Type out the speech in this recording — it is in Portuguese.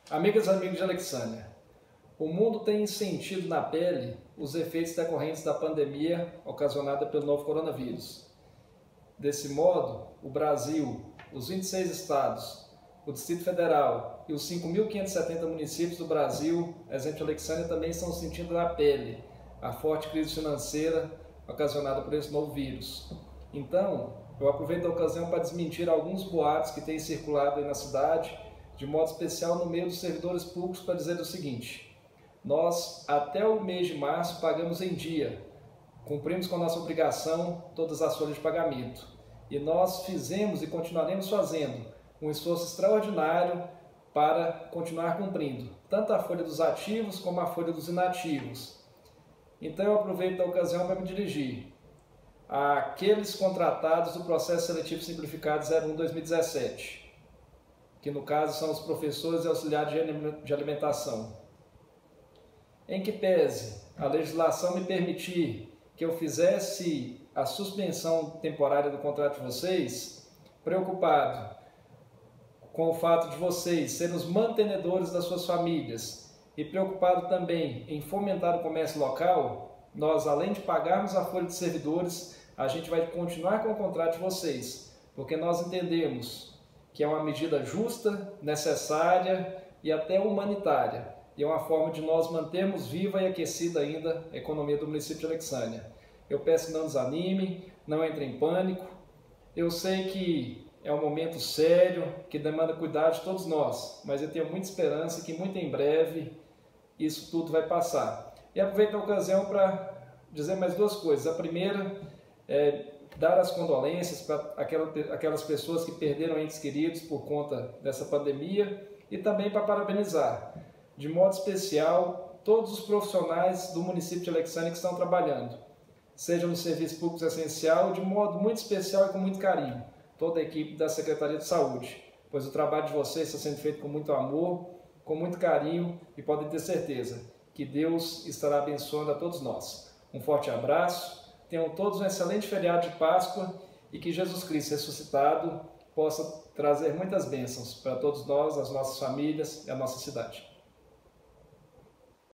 Amigas e amigos de Alexânia, o mundo tem sentido na pele os efeitos decorrentes da pandemia ocasionada pelo novo coronavírus. Desse modo, o Brasil, os 26 estados, o Distrito Federal e os 5.570 municípios do Brasil, exemplo de Alexânia, também estão sentindo na pele a forte crise financeira ocasionada por esse novo vírus. Então, eu aproveito a ocasião para desmentir alguns boatos que têm circulado aí na cidade, de modo especial no meio dos servidores públicos, para dizer o seguinte: nós, até o mês de março, pagamos em dia, cumprimos com a nossa obrigação todas as folhas de pagamento. E nós fizemos e continuaremos fazendo um esforço extraordinário para continuar cumprindo, tanto a folha dos ativos como a folha dos inativos. Então eu aproveito a ocasião para me dirigir àqueles contratados do processo seletivo simplificado 01/2017, que no caso são os professores e auxiliares de alimentação. Em que pese a legislação me permitir que eu fizesse a suspensão temporária do contrato de vocês, preocupado com o fato de vocês serem os mantenedores das suas famílias e preocupado também em fomentar o comércio local, nós, além de pagarmos a folha de servidores, a gente vai continuar com o contrato de vocês, porque nós entendemos que é uma medida justa, necessária e até humanitária, e é uma forma de nós mantermos viva e aquecida ainda a economia do município de Alexânia. Eu peço que não desanimem, não entrem em pânico. Eu sei que é um momento sério, que demanda cuidado de todos nós, mas eu tenho muita esperança que muito em breve isso tudo vai passar. E aproveito a ocasião para dizer mais duas coisas. A primeira é dar as condolências para aquelas pessoas que perderam entes queridos por conta dessa pandemia e também para parabenizar, de modo especial, todos os profissionais do município de Alexânia que estão trabalhando, seja no serviço público essencial, de modo muito especial e com muito carinho, toda a equipe da Secretaria de Saúde, pois o trabalho de vocês está sendo feito com muito amor, com muito carinho, e podem ter certeza que Deus estará abençoando a todos nós. Um forte abraço. Tenham todos um excelente feriado de Páscoa e que Jesus Cristo ressuscitado possa trazer muitas bênçãos para todos nós, as nossas famílias e a nossa cidade.